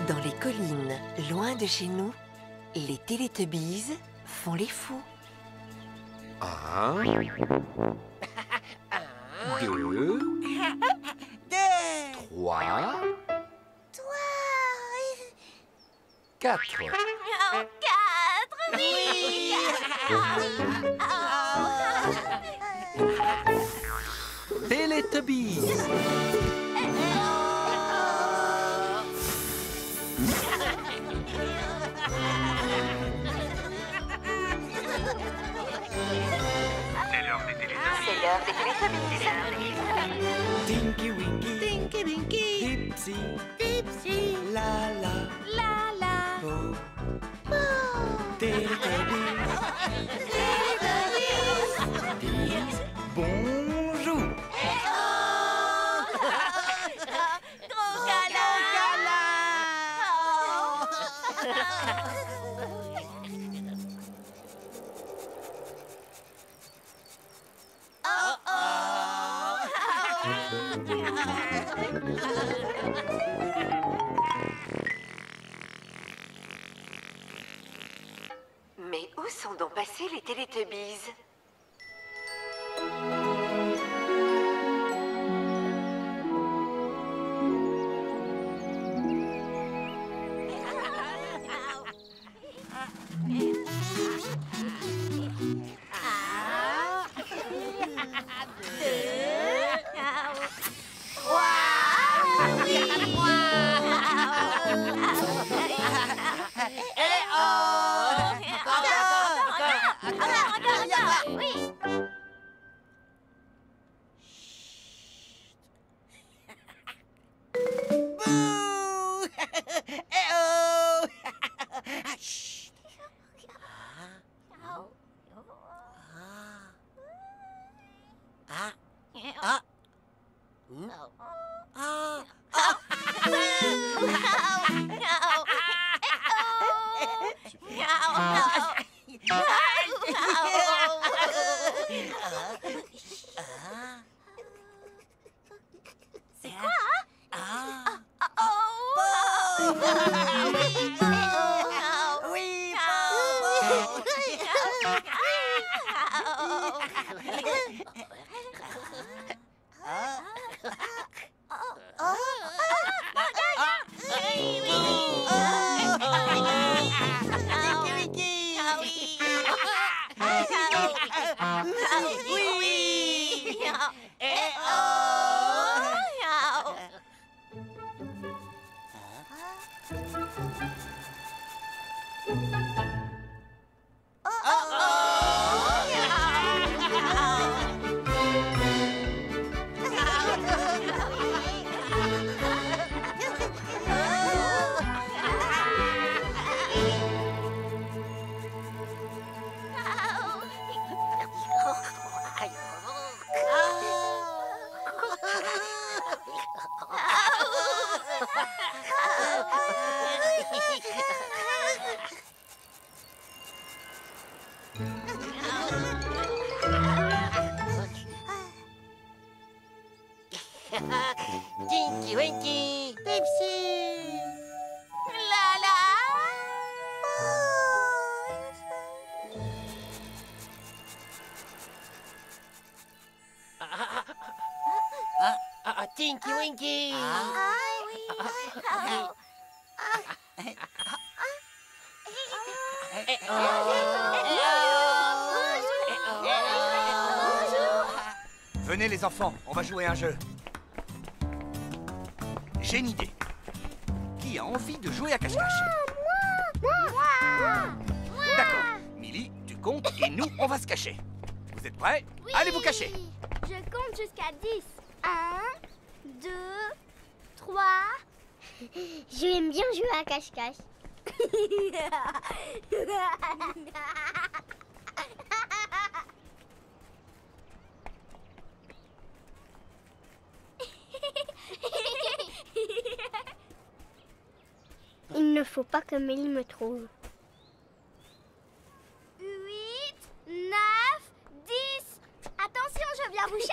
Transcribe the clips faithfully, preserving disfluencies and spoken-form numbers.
Dans les collines, loin de chez nous, les Télétubbies font les fous. Un, deux, Deux. trois, quatre. Quatre, oui. Télétubbies. C'est l'heure des Télétubbies. C'est l'heure des Télétubbies. Tinky Winky. Tinky Winky, Dipsy. Dipsy, La la. la la, Po. Télétubbies. Dis bonjour. Gros câlin. Mais où sont donc passés les Télétubbies? Bouh. Eh oh. Chut. Ah. Ah. Hmm. Ah. C'est quoi? Ah. Oh. Oui, Tinky Winky, Dipsy. La la. Ah, ah, Tinky Winky. Eh Venez les enfants, on va jouer à un jeu. J'ai une idée. Qui a envie de jouer à cache-cache? D'accord. Milly, tu comptes et nous, on va se cacher. Vous êtes prêts? Oui. Allez vous cacher. Je compte jusqu'à dix. Un, deux, trois. J'aime bien jouer à cache-cache. Il ne faut pas que Mélie me trouve. Huit, neuf, dix. Attention, je viens vous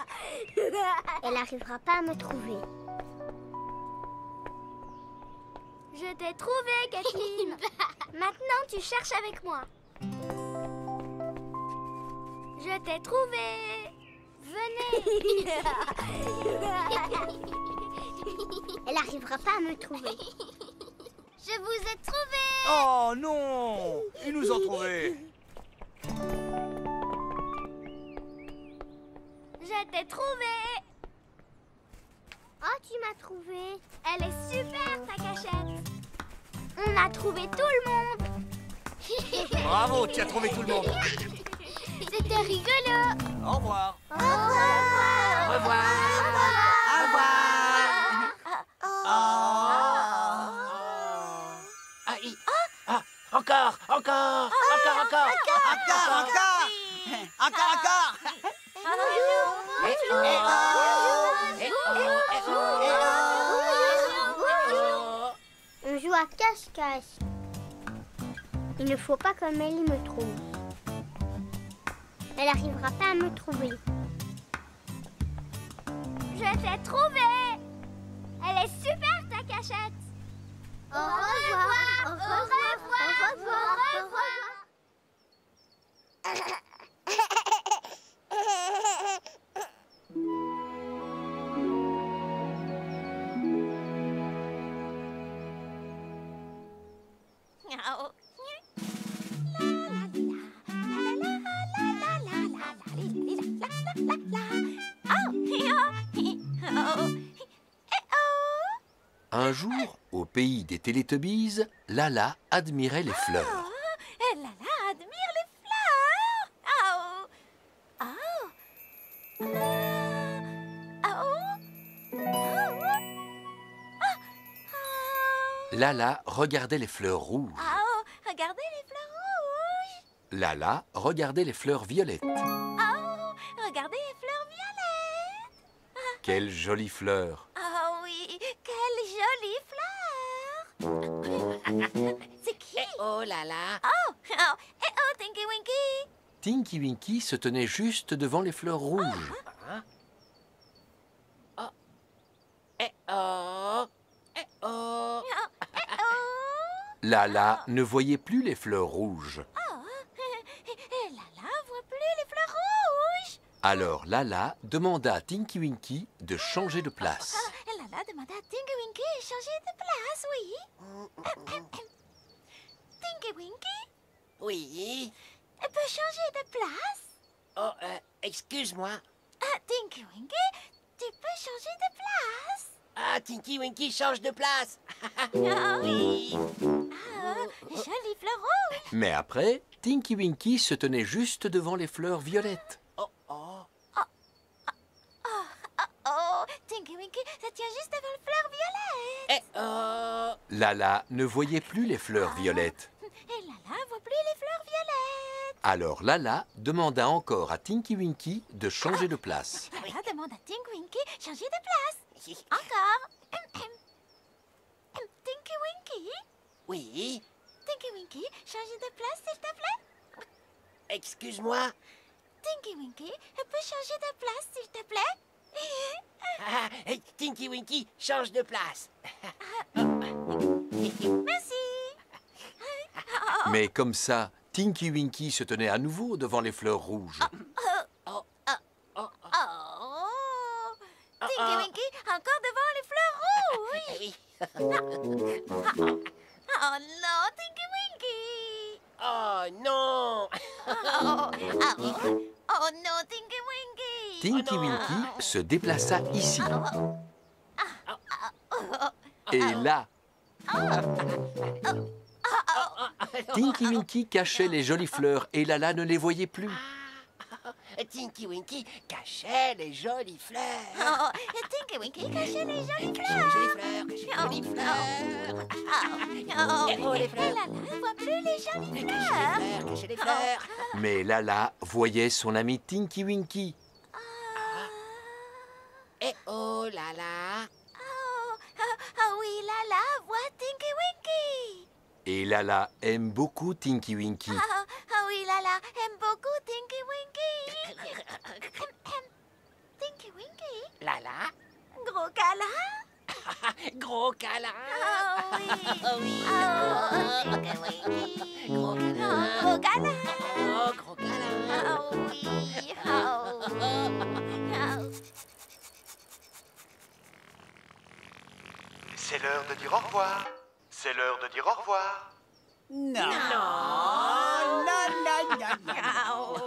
chercher. Elle n'arrivera pas à me trouver. Je t'ai trouvé, Kathleen. Maintenant, tu cherches avec moi. Je t'ai trouvé. Venez. Elle n'arrivera pas à me trouver. Je vous ai trouvé. Oh non! Ils nous ont trouvés. Je t'ai trouvé. Oh, tu m'as trouvé. Elle est super, ta cachette. On a trouvé tout le monde. Bravo, tu as trouvé tout le monde. C'était rigolo. Au revoir. Au revoir. Au revoir. Au revoir. Ah, il- ah, encore, encore, encore, encore, Encore, encore. Encore, encore. Eh, eh, oh, eh, oh, eh, oh, eh, oh. On joue à cache-cache. Il ne faut pas que Mélie me trouve. Elle n'arrivera pas à me trouver. Je t'ai trouvé. Elle est super, ta cachette. Au revoir. Au revoir. Au revoir. Au revoir. Un jour, au pays des Télétubbies, Lala admirait les fleurs. Lala admire les fleurs. Oh. Oh. Oh. Oh. Lala regardait les fleurs rouges. Oh. Regardez les fleurs rouges. Lala regardait les fleurs violettes. Oh. Regardez les fleurs violettes. Quelles jolies fleurs! Oh oui, quelle jolie fleur. C'est qui? Eh, oh là là. Oh. Oh. Eh oh, Tinky Winky. Tinky Winky se tenait juste devant les fleurs rouges. Eh, oh, eh, oh. Oh. Eh oh. Lala ne voyait plus les fleurs rouges. Oh. Et Lala voit plus les fleurs rouges. Alors Lala demanda à Tinky Winky de changer de place. Ah, Lala demanda à Tinky Winky de changer de place, oui. Tinky Winky, Oui. elle peut changer de place. Oh, euh, excuse-moi. Ah, Tinky Winky, tu peux changer de place. Ah, Tinky Winky change de place. Ah oui. Oui. Ah, jolie fleur rouge. Mais après, Tinky Winky se tenait juste devant les fleurs violettes. Oh, oh. Oh, Tinky Winky, ça tient juste devant le fleur violette. Eh, oh. Lala ne voyait plus les fleurs violettes. Et Lala voit plus les fleurs violettes. Alors Lala demanda encore à Tinky Winky de changer de place. Lala demande à Tinky Winky de changer de place. Encore. Hum, hum. Hum, Tinky Winky, Oui. Tinky Winky, changer de place, s'il te plaît. Excuse-moi. Tinky Winky, elle peut changer de place, s'il te plaît. Ah, eh, Tinky Winky change de place. Merci. Mais comme ça, Tinky Winky se tenait à nouveau devant les fleurs rouges. Oh, Oh, Tinky Winky, encore devant les fleurs rouges. oui. Oh non, Tinky Winky. Oh non. Oh, oh, oh non, Tinky Winky. Tinky Winky se déplaça ici. Et là, Tinky Winky cachait les jolies fleurs et Lala ne les voyait plus. Tinky Winky cachait les jolies fleurs. Oh, Tinky Winky cachait les jolies Cachait les jolies fleurs, cachait les jolies fleurs. Oh, Eh oh, les et fleurs. Lala ne voit plus les jolies Cachait fleurs. les fleurs, cachait les fleurs. Mais Lala voyait son ami Tinky Winky. Eh oh là là. Oh, oh, oh oui, Lala voit Tinky Winky. Et Lala aime beaucoup Tinky Winky. Oh, oh oui, Lala aime beaucoup Tinky Winky. Tinky Winky, Là là. gros câlin. Gros câlin. Oh oui. Oh oui. Oh, Tinky Winky. Gros câlin. Oh, gros câlin. Oh, gros câlin. Oh oui. Oh. Oh. C'est l'heure de dire au revoir. C'est l'heure de dire au revoir. Non. Non, non, non, non, non.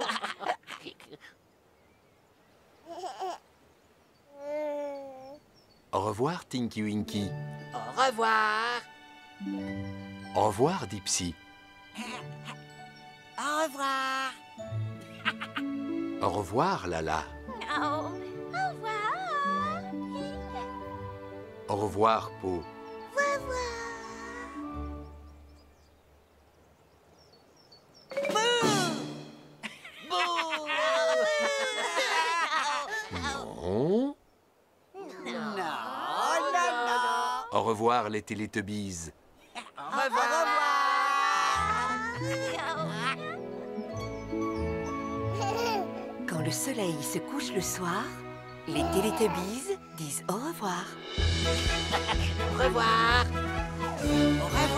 Au revoir, Tinky Winky. Au revoir. Au revoir, Dipsy. Au revoir. Au revoir, Lala. Oh. Au revoir. Au revoir, Po. Au revoir. Non. Non, non, non. Au revoir, les Télétubbies. Au revoir. Quand le soleil se couche le soir, les Télétubbies disent au revoir. Au revoir. Au revoir.